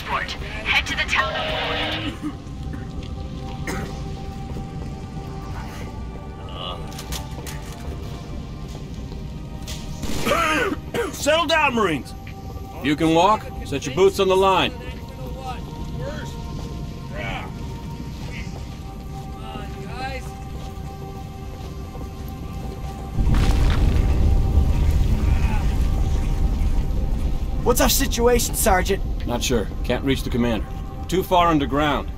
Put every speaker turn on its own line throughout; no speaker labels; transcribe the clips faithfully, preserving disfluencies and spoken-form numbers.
transport. Head to the town of Ward.
Settle down, Marines.
If you can walk, set your boots on the line.
What's our situation, Sergeant?
Not sure. Can't reach the commander. Too far underground.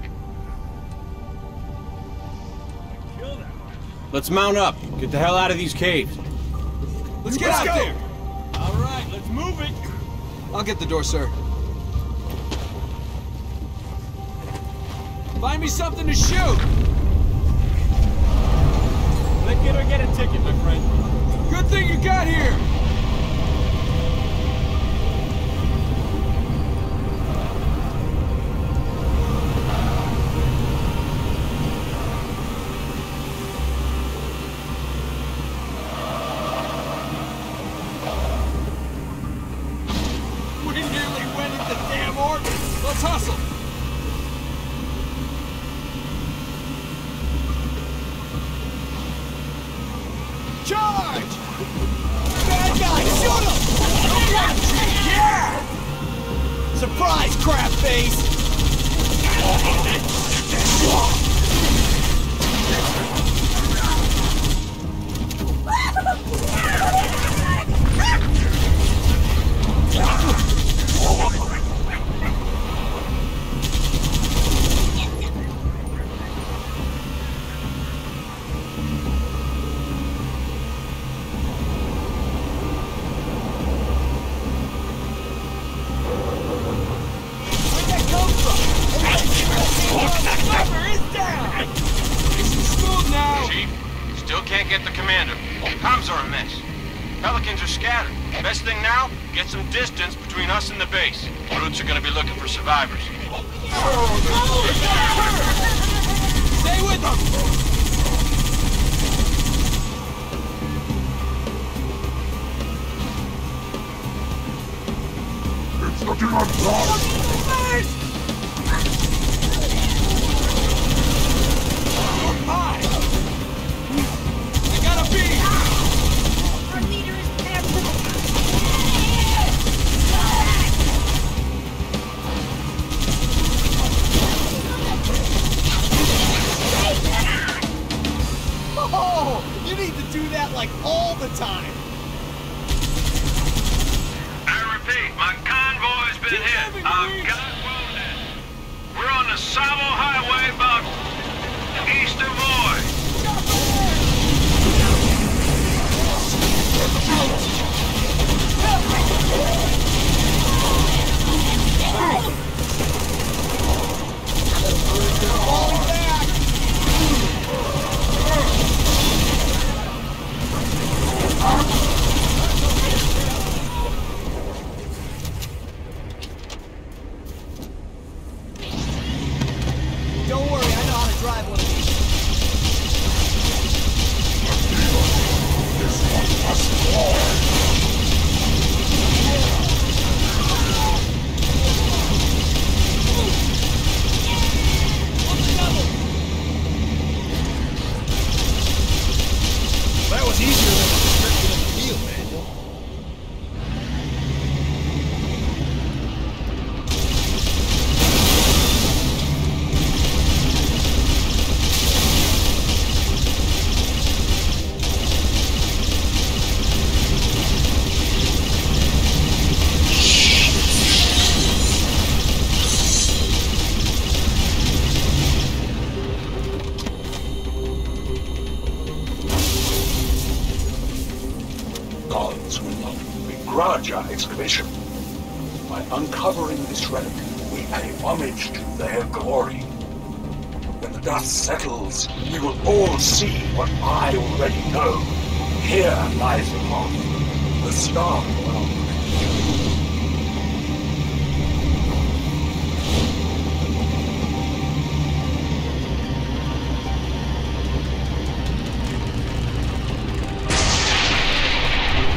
Let's mount up. Get the hell out of these caves.
Let's get out there!
All right, let's move it.
I'll get the door, sir. Find me something to shoot!
Let get her get a ticket, my friend.
Good thing you got here! Let's hustle! Charge! Bad guy, shoot him! Yeah! Surprise, crap face!
Can't get the commander. Comms are a mess. Pelicans are scattered. Best thing now, get some distance between us and the base. Brutes are gonna be looking for survivors.
Stay with them!
It's looking like blood!
Hi! Gotta be!
Our leader is there.
Oh! You need to do that like all the time!
I repeat, my convoy's been
Keep
hit.
moving,
I've
Marines.
got wounded. We're on the Savo Highway about east of Voy.
Falling back! Don't worry, I know how to drive one of these.
This one must fall!
That was easier than the description in the field manual.
Gods will not begrudge our excavation. By uncovering this relic, we pay homage to their glory. When the dust settles, we will all see what I already know. Here lies the path, the star world.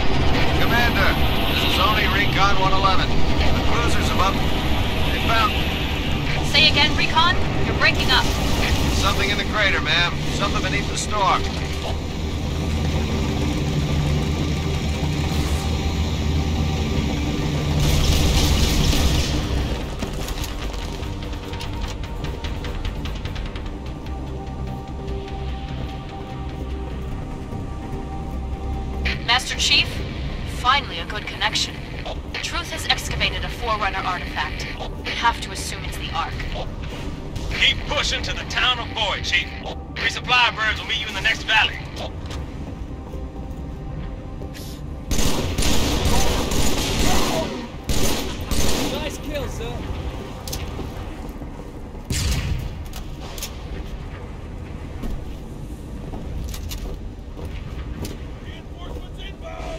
Commander, this is only Recon one eleven. The cruisers above. They found
Say again, Recon? You're breaking up.
Something in the crater, ma'am. Something beneath the storm.
Master Chief? Finally a good connection. Truth has excavated a Forerunner artifact. We have to assume it's the Ark.
Keep pushing to the town of Boyd, Chief. Resupply birds will meet you in the next valley.
Nice kill, sir. Reinforcements inbound.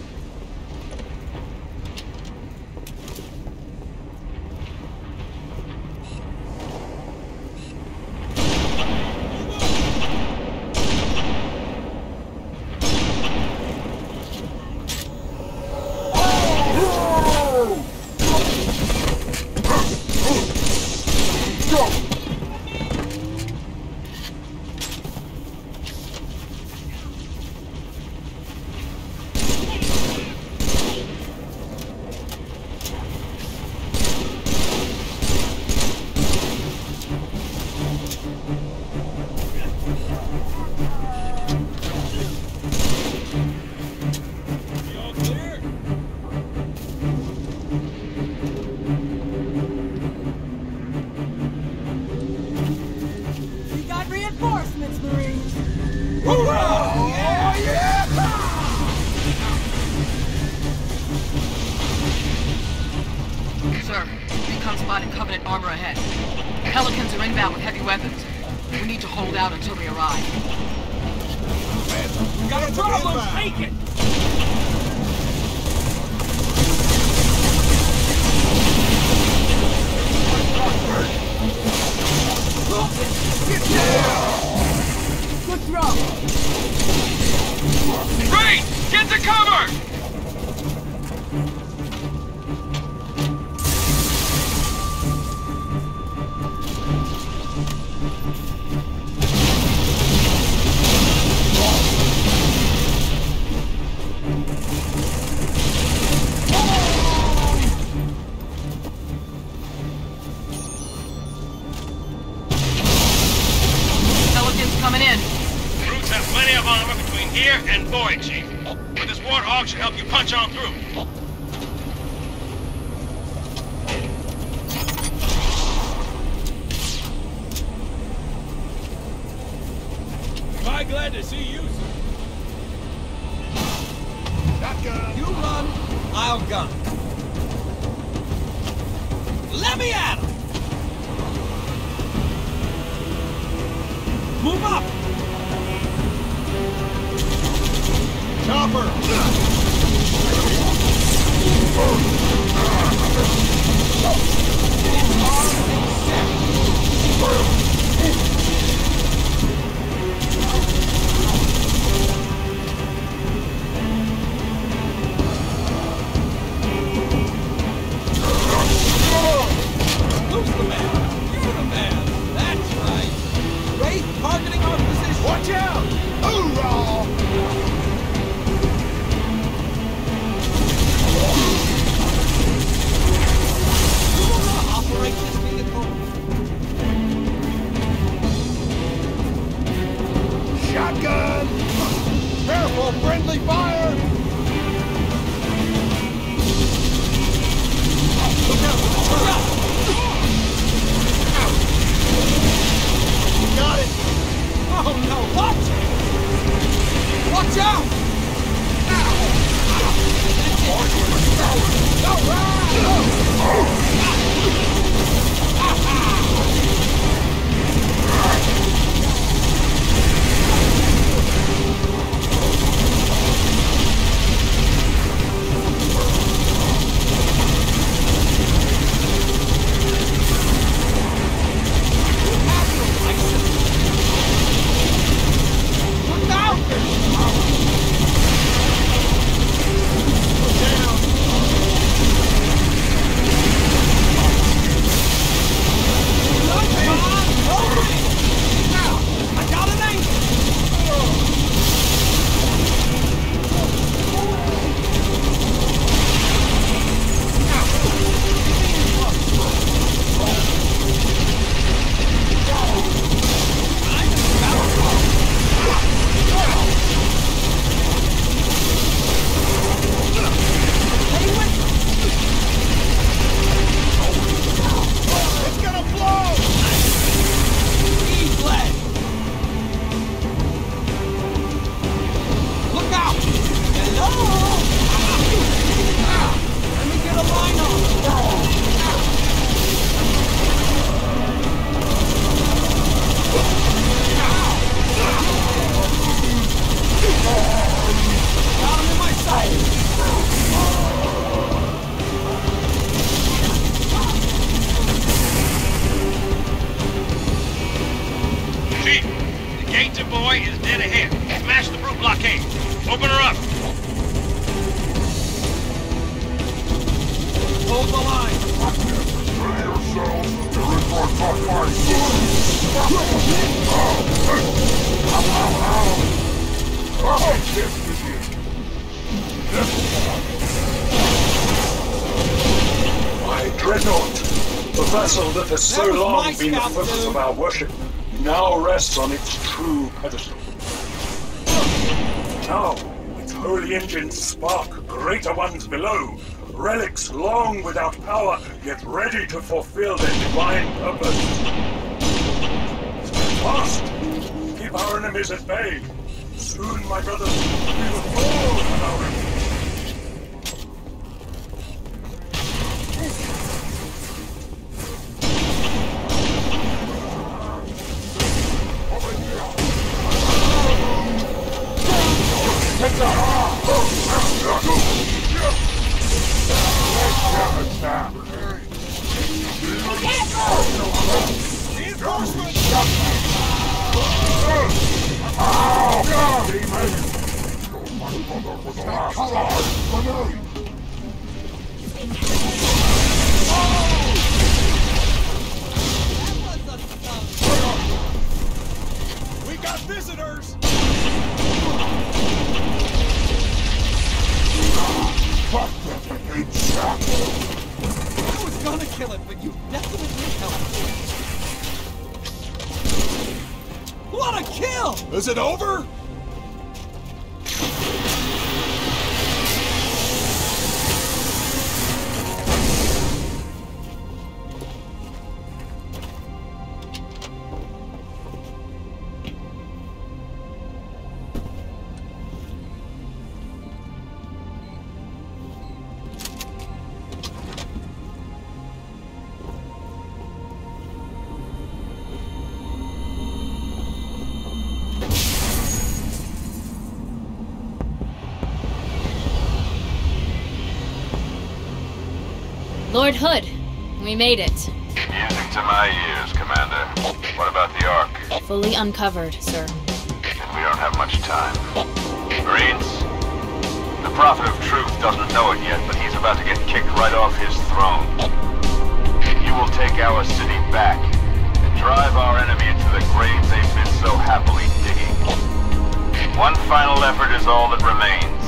Sir, Recon spotted Covenant armor ahead. Pelicans are inbound with heavy weapons. We need to hold out until they arrive.
Got a problem! Take it!
Good throw!
Reed! Get to cover!
Coming in.
Brutes have plenty of armor between here and Boyd, Chief. But this Warthog should help you punch on through.
Am I glad to see you, sir?
Shotgun. You run, I'll gun. Let me at him! Move up! Chopper! Who's the man? You're the man! That's right! Wraith targeting our position! Watch out! Hoorah! Hold the line!
My dreadnought, the vessel that has so
That was
long
my
been the
scout,
focus
dude.
of our worship, now rests on its true pedestal. Now, its holy engines spark greater ones below, relics long without power, yet ready to fulfill their divine purpose. Fast! Keep our enemies at bay. Soon, my brothers, we will fall from our enemies.
We got visitors! I was gonna kill it, but you definitely helped. What a kill! Is it over?
Lord Hood, we made it.
Music to my ears, Commander. What about the Ark?
Fully uncovered, sir.
And we don't have much time. Marines, the Prophet of Truth doesn't know it yet, but he's about to get kicked right off his throne. You will take our city back and drive our enemy into the graves they've been so happily digging. One final effort is all that remains.